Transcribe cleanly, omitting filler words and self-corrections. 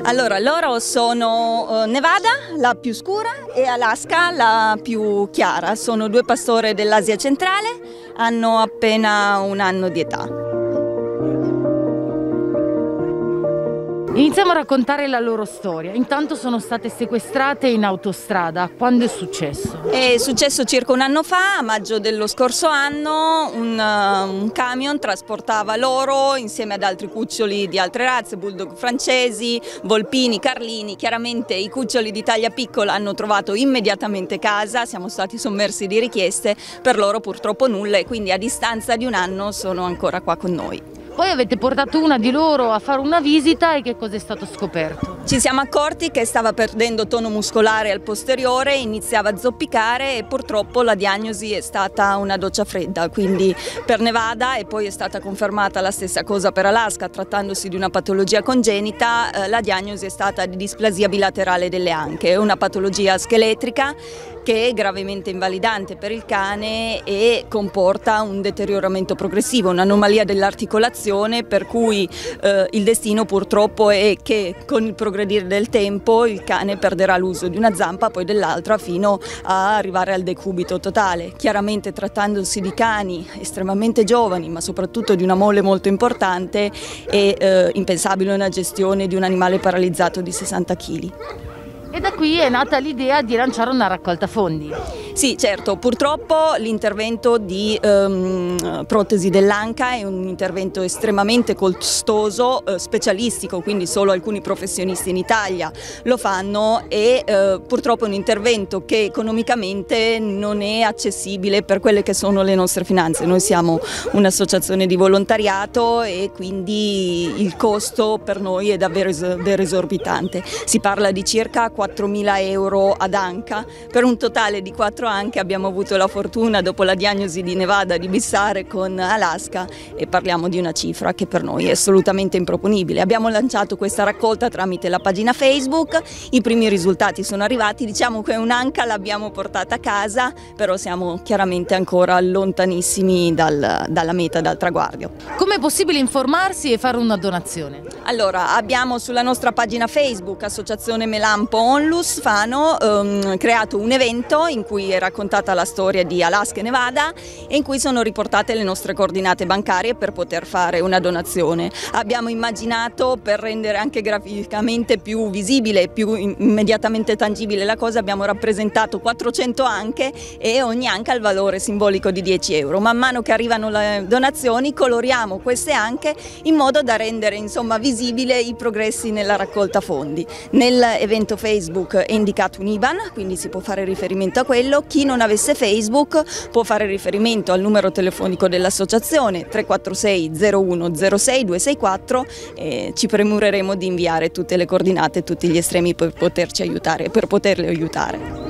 Allora, loro sono Nevada, la più scura, e Alaska, la più chiara. Sono due pastore dell'Asia centrale, hanno appena 1 anno di età. Iniziamo a raccontare la loro storia. Intanto sono state sequestrate in autostrada. Quando è successo? È successo circa 1 anno fa, a maggio dello scorso anno, un camion trasportava loro insieme ad altri cuccioli di altre razze, bulldog francesi, volpini, carlini. Chiaramente i cuccioli di taglia piccola hanno trovato immediatamente casa, siamo stati sommersi di richieste, per loro purtroppo nulla, e quindi a distanza di 1 anno sono ancora qua con noi. Poi avete portato una di loro a fare una visita, e che cosa è stato scoperto? Ci siamo accorti che stava perdendo tono muscolare al posteriore, iniziava a zoppicare, e purtroppo la diagnosi è stata una doccia fredda, quindi per Nevada, e poi è stata confermata la stessa cosa per Alaska. Trattandosi di una patologia congenita, la diagnosi è stata di displasia bilaterale delle anche, una patologia scheletrica che è gravemente invalidante per il cane e comporta un deterioramento progressivo, un'anomalia dell'articolazione, per cui il destino purtroppo è che con il progredire del tempo il cane perderà l'uso di una zampa, poi dell'altra, fino a arrivare al decubito totale. Chiaramente, trattandosi di cani estremamente giovani, ma soprattutto di una mole molto importante, è impensabile una gestione di un animale paralizzato di 60 kg. E da qui è nata l'idea di lanciare una raccolta fondi. Sì, certo, purtroppo l'intervento di protesi dell'anca è un intervento estremamente costoso, specialistico, quindi solo alcuni professionisti in Italia lo fanno, e purtroppo è un intervento che economicamente non è accessibile per quelle che sono le nostre finanze. Noi siamo un'associazione di volontariato e quindi il costo per noi è davvero esorbitante. Si parla di circa 4.000 euro ad anca, per un totale di 4 anche. Abbiamo avuto la fortuna, dopo la diagnosi di Nevada, di bissare con Alaska, e parliamo di una cifra che per noi è assolutamente improponibile. Abbiamo lanciato questa raccolta tramite la pagina Facebook, i primi risultati sono arrivati, diciamo che un'anca l'abbiamo portata a casa, però siamo chiaramente ancora lontanissimi dalla meta, dal traguardo. Come è possibile informarsi e fare una donazione? Allora, abbiamo sulla nostra pagina Facebook, Associazione Melampo Onlus Fano, creato un evento in cui è raccontata la storia di Alaska e Nevada, e in cui sono riportate le nostre coordinate bancarie per poter fare una donazione. Abbiamo immaginato, per rendere anche graficamente più visibile e più immediatamente tangibile la cosa, abbiamo rappresentato 400 anche, e ogni anca ha il valore simbolico di 10 euro. Man mano che arrivano le donazioni coloriamo queste anche in modo da rendere, insomma, visibile i progressi nella raccolta fondi. Nell'evento Facebook è indicato un IBAN, quindi si può fare riferimento a quello. Chi non avesse Facebook può fare riferimento al numero telefonico dell'associazione 346 01 06 264, e ci premureremo di inviare tutte le coordinate, tutti gli estremi per poterci aiutare, per poterli aiutare.